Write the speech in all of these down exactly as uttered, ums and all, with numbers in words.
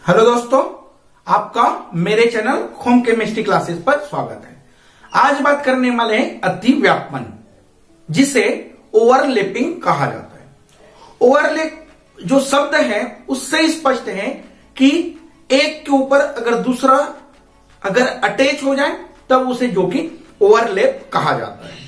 Hello दोस्तों, आपका मेरे चैनल होम केमिस्ट्री क्लासेस पर स्वागत है। आज बात करने वाले हैं अतिव्यापन, जिसे ओवरलैपिंग कहा जाता है। ओवरलैप जो शब्द है उससे स्पष्ट है कि एक के ऊपर अगर दूसरा अगर अटैच हो जाए तब उसे जो कि ओवरलैप कहा जाता है।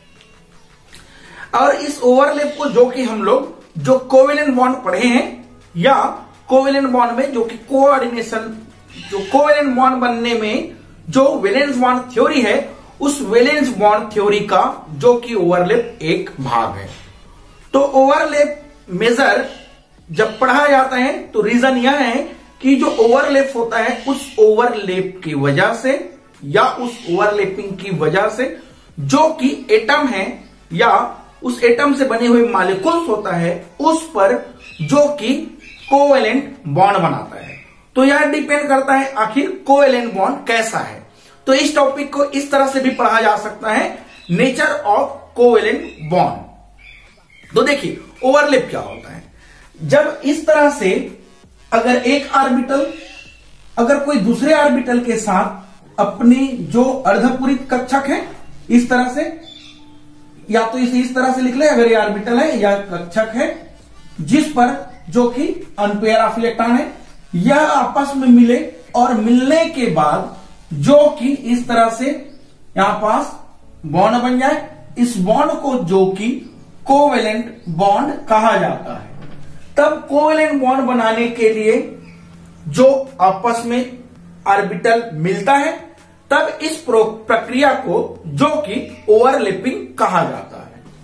और इस ओवरलैप को जो कि हम लोग जो कोवेलेंट बॉन्ड पढ़े हैं या कोवेलेंट बॉन्ड में जो कि कोऑर्डिनेशन जो कोवेलेंट बॉन्ड बनने में जो वैलेंस बॉन्ड थ्योरी है, उस वैलेंस बॉन्ड थ्योरी का जो कि ओवरलैप एक भाग है। तो ओवरलैप मेजर जब पढ़ा जाता है तो रीजन यह है कि जो ओवरलैप होता है उस ओवरलैप की वजह से या उस ओवरलैपिंग की वजह से जो कि एटम है या उस एटम से बने हुए मॉलिक्यूल्स होता है उस पर जो कि कोवेलेंट बॉन्ड बनाता है। तो यह डिपेंड करता है आखिर कोवेलेंट बॉन्ड कैसा है। तो इस टॉपिक को इस तरह से भी पढ़ा जा सकता है, नेचर ऑफ कोवेलेंट बॉन्ड। तो देखिए ओवरलैप क्या होता है। जब इस तरह से अगर एक ऑर्बिटल अगर कोई दूसरे ऑर्बिटल के साथ अपनी जो अर्धपूरित कक्षक है इस तरह से, या तो इसे इस तरह से लिख ले, अगर ये ऑर्बिटल है या कक्षक है जिस पर जो कि अनपेयर ऑफ इलेक्ट्रॉन है, यह आपस में मिले और मिलने के बाद जो कि इस तरह से यहां पास बॉन्ड बन जाए, इस बॉन्ड को जो कि कोवेलेंट बॉन्ड कहा जाता है। तब कोवेलेंट बॉन्ड बनाने के लिए जो आपस में ऑर्बिटल मिलता है तब इस प्रक्रिया को जो कि ओवरलैपिंग कहा जाता है।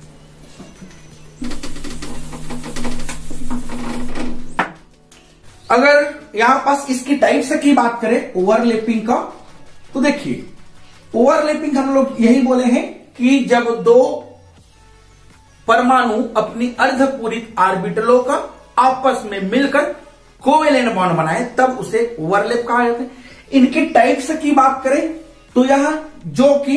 अगर यहां पास इसकी टाइप से की बात करें ओवरलैपिंग का, तो देखिए ओवरलैपिंग हम लोग यही बोले हैं कि जब दो परमाणु अपनी अर्धपूरित ऑर्बिटलों का आपस में मिलकर कोवेलेंट बॉन्ड बनाए तब उसे ओवरलैप कहा जाता है। इनकी टाइप से की बात करें तो यह जो कि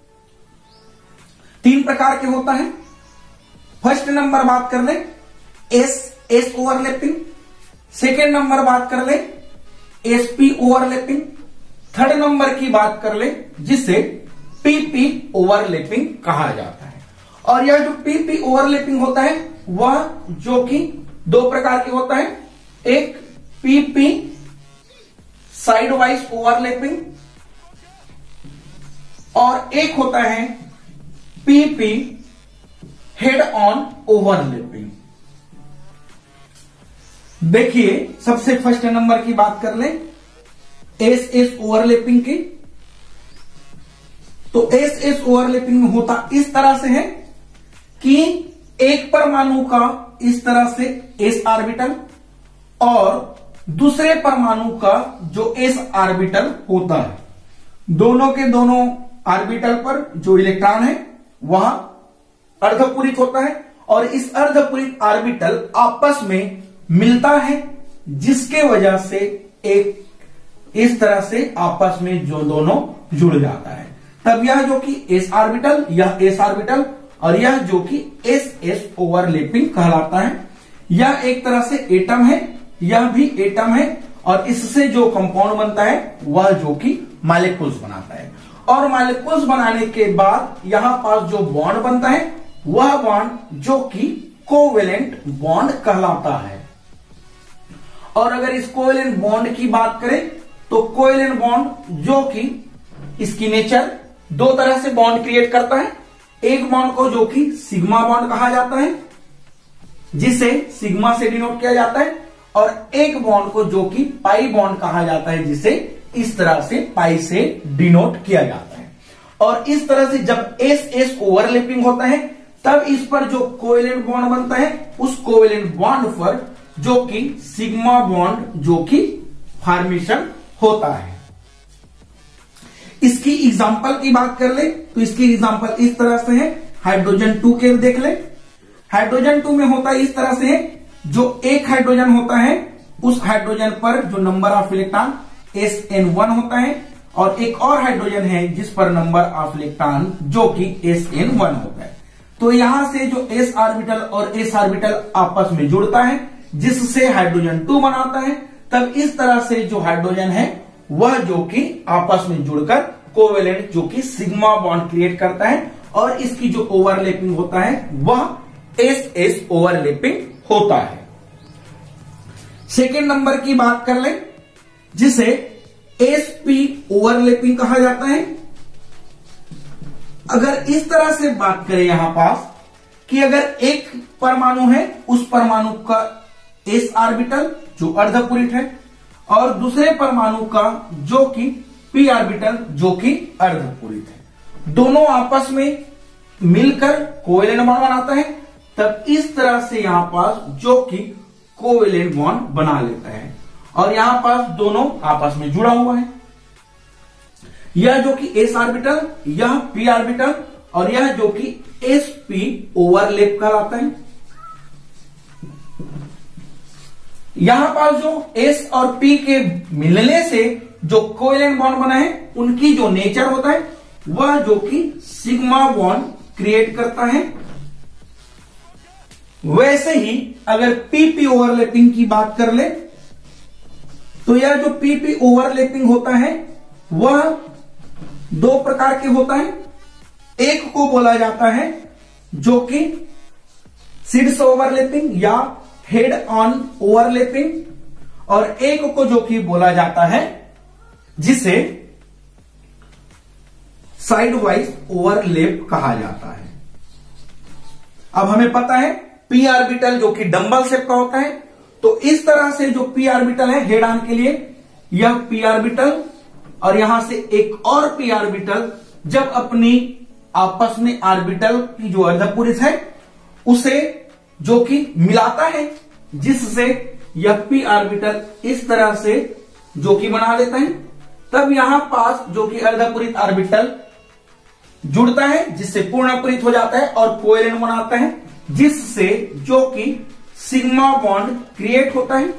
तीन प्रकार के होता है। फर्स्ट नंबर बात कर ले S S overlapping, second number बात कर ले एसपी ओवरलैपिंग, थर्ड नंबर की बात कर ले जिसे पीपी ओवरलैपिंग कहा जाता है। और यह जो पीपी ओवरलैपिंग होता है वह जो कि दो प्रकार के होता है, एक पीपी साइड वाइज ओवरलैपिंग और एक होता है पीपी हेड ऑन ओवरलैपिंग। देखिए सबसे फर्स्ट नंबर की बात कर ले एस एस ओवरलैपिंग की। तो एस एस ओवरलैपिंग में होता इस तरह से है कि एक परमाणु का इस तरह से एस ऑर्बिटल और दूसरे परमाणु का जो एस ऑर्बिटल होता है, दोनों के दोनों ऑर्बिटल पर जो इलेक्ट्रॉन है वह अर्धपूरित होता है और इस अर्धपूरित ऑर्बिटल आपस में मिलता है, जिसके वजह से एक इस तरह से आपस में जो दोनों जुड़ जाता है। तब यह जो कि एस ऑर्बिटल, यह एस ऑर्बिटल और यह जो कि एस एस ओवरलैपिंग कहलाता है। यह एक तरह से एटम है, यह भी एटम है और इससे जो कंपाउंड बनता है वह जो कि मॉलिक्यूल्स बनाता है। और मॉलिक्यूल्स बनाने के बाद यहां पास जो बॉन्ड बनता है वह बॉन्ड जो कि कोवेलेंट बॉन्ड कहलाता है। और अगर इस कोवेलेंट बॉन्ड की बात करें तो कोवेलेंट बॉन्ड जो कि इसकी नेचर दो तरह से बॉन्ड क्रिएट करता है। एक बॉन्ड को जो कि सिग्मा बॉन्ड कहा जाता है जिसे सिग्मा से डिनोट किया जाता है, और एक बॉन्ड को जो कि पाई बॉन्ड कहा जाता है जिसे इस तरह से पाई से डिनोट किया जाता है। और इस तरह से जब एस एस ओवरलैपिंग होता है तब इस पर जो कोवेलेंट बॉन्ड बनता है उस कोवेलेंट बॉन्ड पर जो कि सिग्मा बॉन्ड जो कि फॉर्मेशन होता है। इसकी एग्जांपल की बात कर ले तो इसकी एग्जांपल इस तरह से है, हाइड्रोजन टू के देख ले। हाइड्रोजन टू में होता इस तरह से है, जो एक हाइड्रोजन होता है उस हाइड्रोजन पर जो number of electron S N one होता है और एक और हाइड्रोजन है जिस पर नंबर ऑफ इलेक्ट्रॉन जो कि एस एन वन होता है। तो यहां से जो एस ऑर्बिटल और एस ऑर्बिटल आपस में जुड़ता है जिससे हाइड्रोजन टू बनाता है, तब इस तरह से जो हाइड्रोजन है वह जो कि आपस में जुड़कर कोवेलेंट जो कि सिग्मा बॉन्ड क्रिएट करता है और इसकी जो ओवरलैपिंग होता है वह एस एस ओवरलैपिंग होता है। सेकेंड नंबर की बात कर लें जिसे एसपी ओवरलैपिंग कहा जाता है। अगर इस तरह से बात करें यहां पास कि अगर एक परमाणु है उस परमाणु का एस ऑर्बिटल जो अर्धपूरित है और दूसरे परमाणु का जो कि पी ऑर्बिटल जो कि अर्धपूरित है, दोनों आपस में मिलकर कोवेलेंट बॉन्ड बनाता है, तब इस तरह से यहां पास जो कि कोवेलेंट बॉन्ड बना लेता है और यहां पास दोनों आपस में जुड़ा हुआ है। यह जो कि एस ऑर्बिटल, यह पी ऑर्बिटल और यह जो कि एसपी ओवरलैप कहलाता है। यहां पास जो एस और पी के मिलने से जो कोवेलेंट बॉन्ड बना है उनकी जो नेचर होता है वह जो कि सिग्मा बॉन्ड क्रिएट करता है। वैसे ही अगर पीपी ओवरलैपिंग की बात कर ले तो यह जो पीपी ओवरलैपिंग होता है वह दो प्रकार के होता है। एक को बोला जाता है जो कि शीर्ष ओवरलैपिंग या हेड ऑन ओवरलैपिंग और एक को जो कि बोला जाता है जिसे साइड वाइज ओवरलैप कहा जाता है। अब हमें पता है पी ऑर्बिटल जो कि डंबल शेप का होता है, तो इस तरह से जो पी ऑर्बिटल है हेड ऑन के लिए यह पी ऑर्बिटल और यहां से एक और पी ऑर्बिटल जब अपनी आपस में ऑर्बिटल की जो अर्धपूरित है उसे जो कि मिलाता है जिससे यह पी ऑर्बिटल इस तरह से जो कि बना लेता है, तब यहां पास जो कि अर्धपूरित ऑर्बिटल जुड़ता है जिससे पूर्णपूरित हो जाता है और कोवेलेंट बनाता है जिससे जो कि सिग्मा बॉन्ड क्रिएट होता है।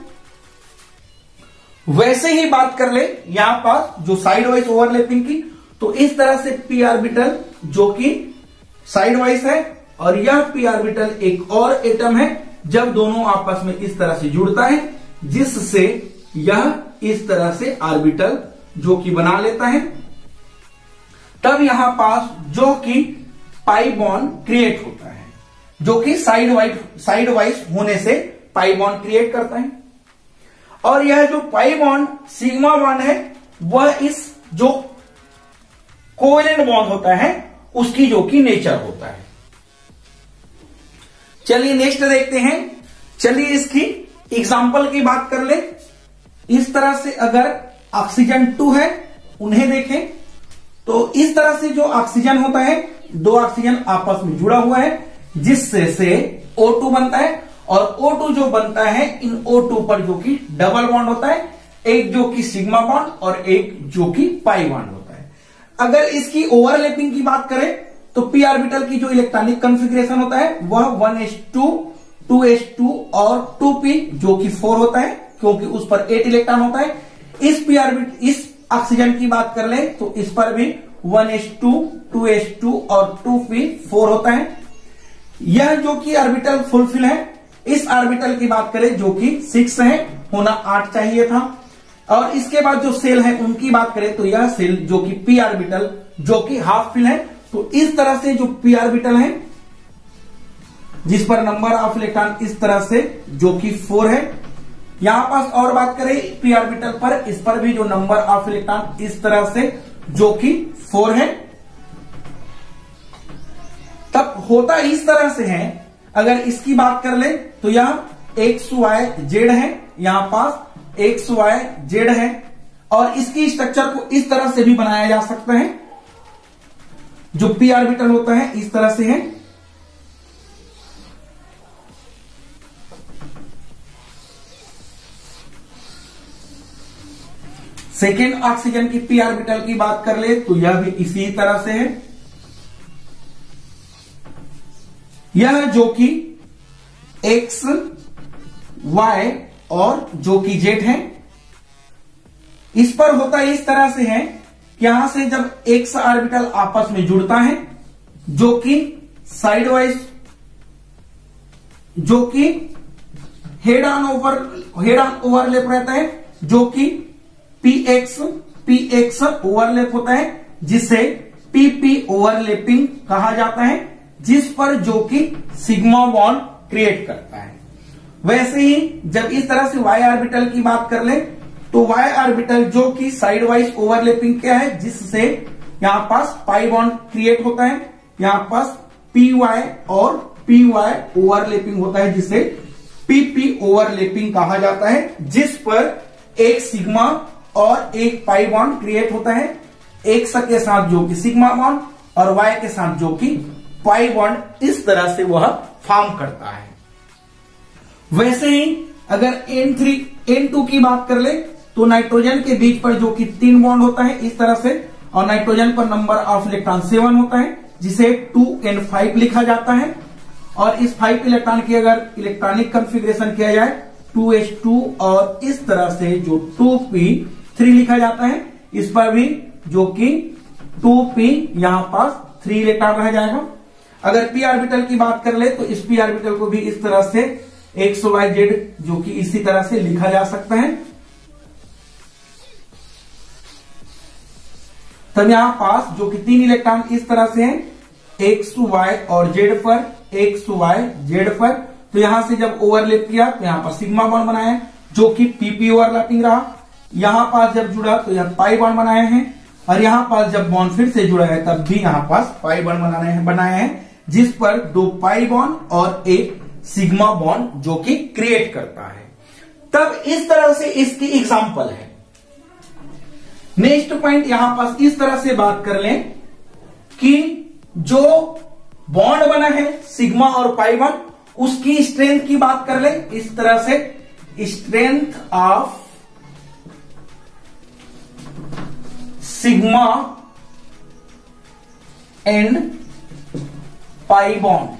वैसे ही बात कर ले यहां पास जो साइड वाइज ओवरलैपिंग की, तो इस तरह से पी ऑर्बिटल जो कि साइड वाइज है और यह पी ऑर्बिटल एक और एटम है जब दोनों आपस में इस तरह से जुड़ता है जिससे यह इस तरह से ऑर्बिटल जो कि बना लेता है, तब यहां पास जो कि पाई बॉन्ड क्रिएट होता है जो कि साइड वाइज साइड वाइज होने से पाई बॉन्ड क्रिएट करता है। और यह जो पाई बॉन्ड सिग्मा बॉन्ड है वह इस जो कोवेलेंट बॉन्ड होता है उसकी जो कि नेचर होता है। चलिए नेक्स्ट देखते हैं। चलिए इसकी एग्जाम्पल की बात कर ले। इस तरह से अगर ऑक्सीजन टू है उन्हें देखें तो इस तरह से जो ऑक्सीजन होता है दो ऑक्सीजन आपस में जुड़ा हुआ है जिससे से O टू बनता है और O टू जो बनता है इन O टू पर जो कि डबल बॉन्ड होता है, एक जो कि सिग्मा बॉन्ड और एक जो कि पाई बॉन्ड होता है। अगर इसकी ओवरलैपिंग की बात करें तो पी ऑर्बिटल की जो इलेक्ट्रॉनिक कॉन्फ़िगरेशन होता है वह one H two, two H two और टू पी जो कि फोर होता है क्योंकि उस पर एट इलेक्ट्रॉन होता है। इस पी ऑर्बिट इस ऑक्सीजन की बात कर ले तो इस पर भी one H two, two H two और टू पी फोर होता है। यह जो कि ऑर्बिटल फुलफिल है। इस ऑर्बिटल की बात करें जो कि सिक्स है, होना आठ चाहिए था। और इसके बाद जो सेल है उनकी बात करें तो यह सेल जो कि पी ऑर्बिटल जो कि हाफ फिल है, तो इस तरह से जो पी ऑर्बिटल है जिस पर नंबर ऑफ इलेक्ट्रॉन इस तरह से जो कि फोर है। यहां पास और बात करें पी ऑर्बिटल पर, इस पर भी जो नंबर ऑफ इलेक्ट्रॉन इस तरह से जो कि फोर है। तब होता इस तरह से है। अगर इसकी बात कर ले तो यह एक्स वाई जेड है, यहां पास एक्स वाई जेड है और इसकी स्ट्रक्चर को इस तरह से भी बनाया जा सकता है। जो पी ऑर्बिटल होता है इस तरह से है। सेकेंड ऑक्सीजन की पी ऑर्बिटल की बात कर ले तो यह भी इसी तरह से है। यह जो कि एक्स वाई और जो कि जेड है, इस पर होता इस तरह से है कि यहां से जब एक्स ऑर्बिटल आपस में जुड़ता है जो कि साइड वाइज जो कि head on over head on overlap रहता है जो कि P X P X overlap होता है, जिसे पीपी ओवरलैपिंग कहा जाता है, जिस पर जो कि सिग्मा बॉन्ड क्रिएट करता है। वैसे ही जब इस तरह से वाई ऑर्बिटल की बात कर ले तो वाई ऑर्बिटल जो कि साइड वाइज ओवरलैपिंग क्या है, जिससे यहां पास पाई बॉन्ड क्रिएट होता है, यहां पास पी वाई और पी वाई ओवरलैपिंग होता है, जिसे पीपी ओवरलैपिंग कहा जाता है, जिस पर एक सिग्मा और एक पाई बॉन्ड क्रिएट होता है, एक्स के साथ जो कि सिग्मा बॉन्ड और वाई के साथ जो कि पाई बॉन्ड, इस तरह से वह फॉर्म करता है। वैसे ही अगर एन थ्री एन टू की बात कर ले तो नाइट्रोजन के बीच पर जो कि तीन बॉन्ड होता है इस तरह से, और नाइट्रोजन पर नंबर ऑफ इलेक्ट्रॉन सेवन होता है, जिसे टू एन फाइव लिखा जाता है। और इस फाइव इलेक्ट्रॉन की अगर इलेक्ट्रॉनिक कॉन्फ़िगरेशन किया जाए टू एच टू, और इस तरह से जो टू पी थ्री लिखा जाता है, इस पर भी जो कि टू पी यहां पास थ्री इलेक्ट्रॉन रह जाएगा। अगर पी ऑर्बिटल की बात कर ले तो इस पी ऑर्बिटल को भी इस तरह से एक्स वाई जेड जो कि इसी तरह से लिखा जा सकता है। तब यहां पास जो कि तीन इलेक्ट्रॉन इस तरह से हैं, एक्स वाई और जेड पर, एक्स वाई जेड पर। तो यहां से जब ओवरलैप किया तो यहां पर सिग्मा बॉन्ड बनाया जो कि पीपी ओवरलैपिंग रहा। यहां पास जब जुड़ा तो यहां पाई बॉन्ड बनाए हैं, और यहां पास जब बॉन्ड फिर से जुड़ा है तब भी यहां पास पाई बॉन्ड बनाने हैं बनाए हैं, जिस पर दो पाई बॉन्ड और एक सिग्मा बॉन्ड जो कि क्रिएट करता है। तब इस तरह से इसकी एग्जांपल है। नेक्स्ट पॉइंट यहां पास इस तरह से बात कर लें कि जो बॉन्ड बना है सिग्मा और पाई बॉन्ड, उसकी स्ट्रेंथ की बात कर लें इस तरह से, strength of sigma and pi bond.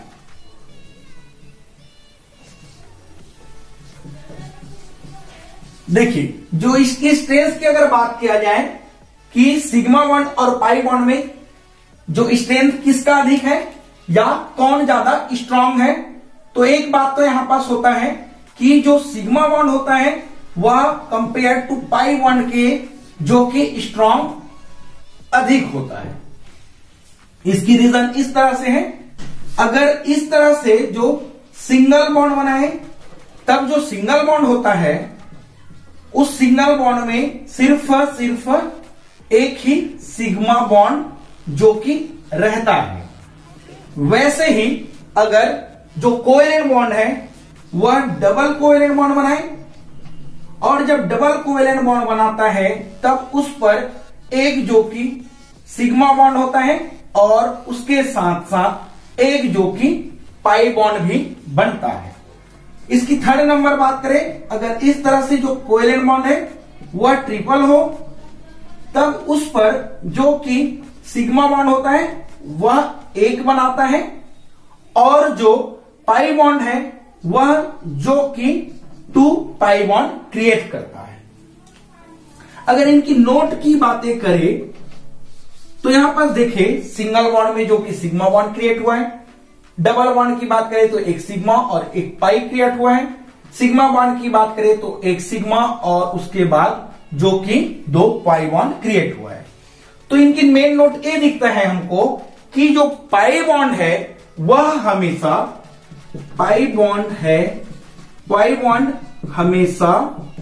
देखिए जो इसकी स्ट्रेंथ की अगर बात किया जाए कि सिग्मा बॉन्ड और पाई बॉन्ड में जो स्ट्रेंथ किसका अधिक है या कौन ज्यादा स्ट्रांग है, तो एक बात तो यहां पास होता है कि जो सिग्मा बॉन्ड होता है वह कंपेयर टू पाई बॉन्ड के जो कि स्ट्रांग अधिक होता है। इसकी रीजन इस तरह से है, अगर इस तरह से जो सिंगल बॉन्ड बनाए तब जो सिंगल बॉन्ड होता है उस सिंगल बॉन्ड में सिर्फ सिर्फ एक ही सिग्मा बॉन्ड जो कि रहता है। वैसे ही अगर जो कोवेलेंट बॉन्ड है वह डबल कोवेलेंट बॉन्ड बनाए, और जब डबल कोवेलेंट बॉन्ड बनाता है तब उस पर एक जो कि सिग्मा बॉन्ड होता है और उसके साथ साथ एक जो कि पाई बॉन्ड भी बनता है। इसकी थर्ड नंबर बात करें, अगर इस तरह से जो कोवेलेंट बॉन्ड है वह ट्रिपल हो तब उस पर जो कि सिग्मा बॉन्ड होता है वह एक बनाता है, और जो पाई बॉन्ड है वह जो कि टू पाई बॉन्ड क्रिएट करता है। अगर इनकी नोट की बातें करें तो यहां पर देखें सिंगल बॉन्ड में जो कि सिग्मा बॉन्ड क्रिएट हुआ है, डबल बॉन्ड की बात करें तो एक सिग्मा और एक पाई क्रिएट हुआ है, सिग्मा बॉन्ड की बात करें तो एक सिग्मा और उसके बाद जो कि दो पाई बॉन्ड क्रिएट हुआ है। तो इनकी मेन नोट ये दिखता है हमको कि जो पाई बॉन्ड है वह हमेशा पाई बॉन्ड है पाई बॉन्ड हमेशा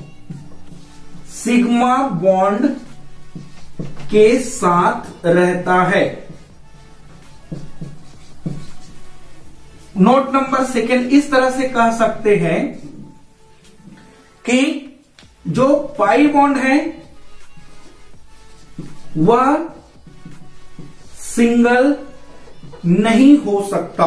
सिग्मा बॉन्ड के साथ रहता है। नोट नंबर सेकेंड इस तरह से कह सकते हैं कि जो पाई बॉन्ड है वह सिंगल नहीं हो सकता।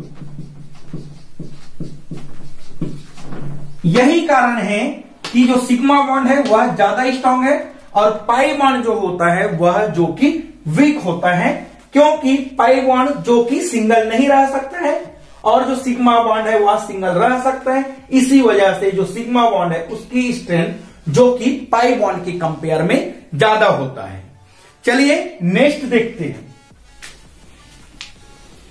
यही कारण है कि जो सिग्मा बॉन्ड है वह ज्यादा स्ट्रांग है और पाई बॉन्ड जो होता है वह जो कि वीक होता है, क्योंकि पाई बॉन्ड जो कि सिंगल नहीं रह सकता है और जो सिग्मा बॉन्ड है वह सिंगल रह सकता है। इसी वजह से जो सिग्मा बॉन्ड है उसकी स्ट्रेंथ जो कि पाई बॉन्ड के कंपेयर में ज्यादा होता है। चलिए नेक्स्ट देखते हैं।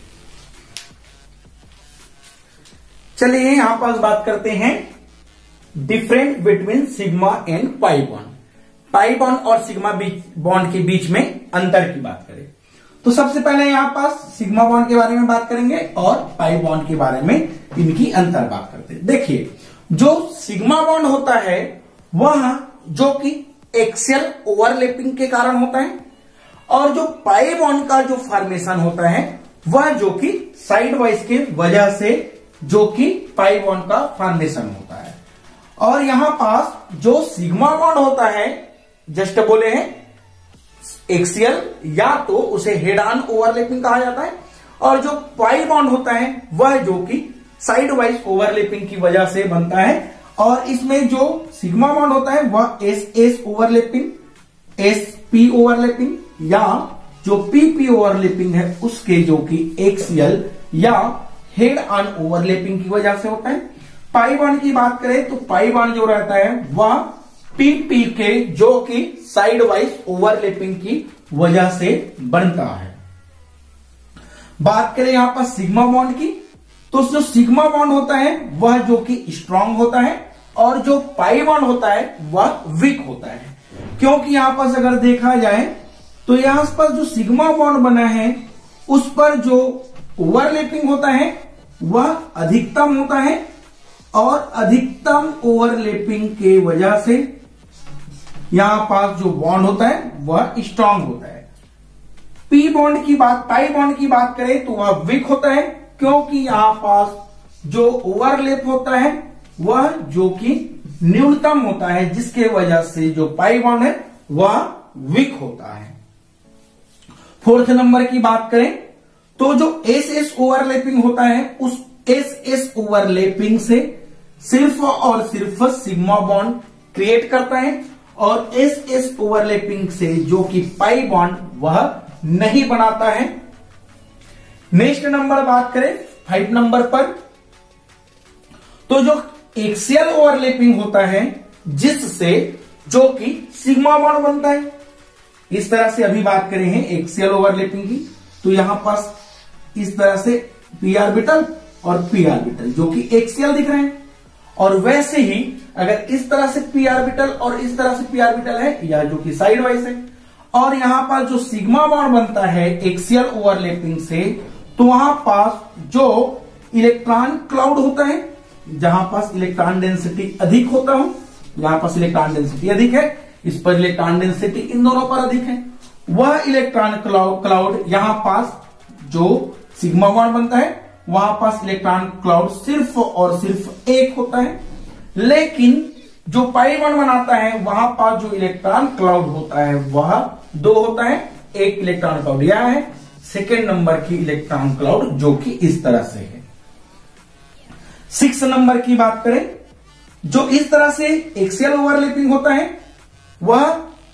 चलिए यहां पर बात करते हैं different between sigma and pi bond, pi bond और सिग्मा बॉन्ड के बीच में अंतर की बात करें तो सबसे पहले यहां पास सिग्मा बॉन्ड के बारे में बात करेंगे और पाई बॉन्ड के बारे में इनकी अंतर बात करते हैं। देखिए, जो सिग्मा बॉन्ड होता है वह जो कि एक्सियल ओवरलैपिंग के कारण होता है और जो पाई बॉन्ड का जो फॉर्मेशन होता है वह जो कि साइड वाइज के वजह से जो कि पाई बॉन्ड का फॉर्मेशन होता है। और यहां पास जो सिग्मा बॉन्ड होता है जस्ट बोले हैं एक्सियल, या तो उसे हेड ऑन ओवरलैपिंग कहा जाता है, और जो पाई बॉन्ड होता है वह जो कि साइड वाइज ओवरलैपिंग की वजह से बनता है। और इसमें जो सिग्मा बॉन्ड होता है वह S S overlapping, S P overlapping, या जो पी पी ओवरलैपिंग है उसके जो कि एक्सियल या हेड ऑन ओवरलैपिंग की वजह से होता है। पाई बॉन्ड की बात करें तो पाई बॉन्ड जो रहता है वह पी पी के जो कि साइड वाइज ओवरलैपिंग की वजह से बनता है। बात करें यहां पर सिग्मा बॉन्ड की तो जो सिग्मा बॉन्ड होता है वह जो कि स्ट्रांग होता है और जो पाई बॉन्ड होता है वह वीक होता है। क्योंकि यहां पर अगर देखा जाए तो यहां पर जो सिग्मा बॉन्ड बना है उस पर जो ओवरलैपिंग होता है वह अधिकतम होता है और अधिकतम ओवरलैपिंग के वजह से यहां पास जो बॉन्ड होता है वह स्ट्रांग होता है। पी बॉन्ड की बात, पाई बॉन्ड की बात करें तो वह वीक होता है क्योंकि यहां पास जो ओवरलैप होता है वह जो कि न्यूनतम होता है, जिसके वजह से जो पाई बॉन्ड है वह वीक होता है। फोर्थ नंबर की बात करें तो जो एस एस ओवरलैपिंग होता है उस एस एस ओवरलैपिंग से सिर्फ और सिर्फ सिग्मा बॉन्ड क्रिएट करता है और एस एस ओवरलैपिंग से जो कि पाई बॉन्ड वह नहीं बनाता है। नेक्स्ट नंबर बात करें फाइव नंबर पर तो जो एक्सियल ओवरलैपिंग होता है जिससे जो कि सिग्मा बॉन्ड बनता है। इस तरह से अभी बात करें हैं एक्सियल ओवरलैपिंग की तो यहां पास इस तरह से पी ऑर्बिटल और पी ऑर्बिटल जो कि एक्सियल दिख रहे हैं, और वैसे ही अगर इस तरह से पी ऑर्बिटल और इस तरह से पी ऑर्बिटल है या जो कि साइड वाइज है, और यहां पर जो सिग्मा बॉन्ड बनता है एक्सियल ओवरलैपिंग से तो वहां पास जो इलेक्ट्रॉन क्लाउड होता है, जहां पास इलेक्ट्रॉन डेंसिटी अधिक होता हो, यहां पास इलेक्ट्रॉन डेंसिटी अधिक है, इस पर इलेक्ट्रॉन डेंसिटी इन दोनों पर अधिक है, वह इलेक्ट्रॉन क्लाउड क्लाउड यहां पास जो सिग्मा बॉन्ड बनता है वहां पास इलेक्ट्रॉन क्लाउड सिर्फ और सिर्फ एक होता है। लेकिन जो पाई बॉन्ड बनाता है वहां पास जो इलेक्ट्रॉन क्लाउड होता है वह दो होता है, एक इलेक्ट्रॉन क्लाउड यह है, सेकेंड नंबर की इलेक्ट्रॉन क्लाउड जो कि इस तरह से है। सिक्स नंबर की बात करें जो इस तरह से एक्सियल ओवरलैपिंग होता है वह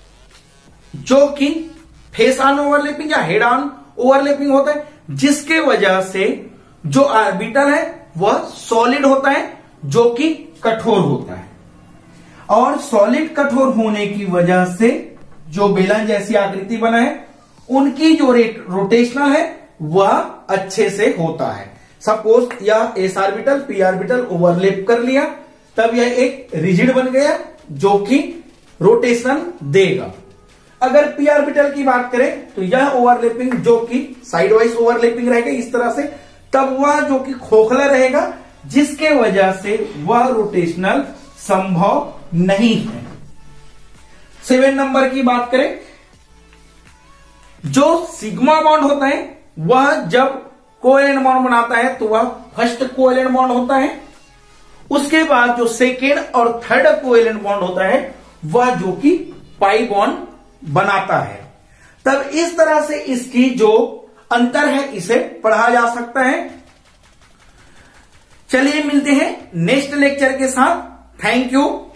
जो कि फेस ऑन ओवरलैपिंग या हेड ऑन ओवरलैपिंग होता है, जिसके वजह से जो ऑर्बिटल है वह सॉलिड होता है जो कि कठोर होता है, और सॉलिड कठोर होने की वजह से जो बेलन जैसी आकृति बना है उनकी जो रेट रोटेशनल है वह अच्छे से होता है। सपोज यह S orbital P orbital overlap कर लिया तब यह एक रिजिड बन गया जो कि रोटेशन देगा। अगर पी ऑर्बिटल की बात करें तो यह ओवरलैपिंग जो कि साइड वाइज ओवरलैपिंग रहेगा इस तरह से, तब वह जो कि खोखला रहेगा जिसके वजह से वह रोटेशनल संभव नहीं है। सेवन नंबर की बात करें जो सिग्मा बॉन्ड होता है वह जब कोवेलेंट बॉन्ड बनाता है तो वह फर्स्ट कोवेलेंट बॉन्ड होता है, उसके बाद जो सेकेंड और थर्ड कोवेलेंट बॉन्ड होता है वह जो कि पाई बॉन्ड बनाता है। तब इस तरह से इसकी जो अंतर है इसे पढ़ा जा सकता है। चलिए मिलते हैं नेक्स्ट लेक्चर के साथ। Thank you.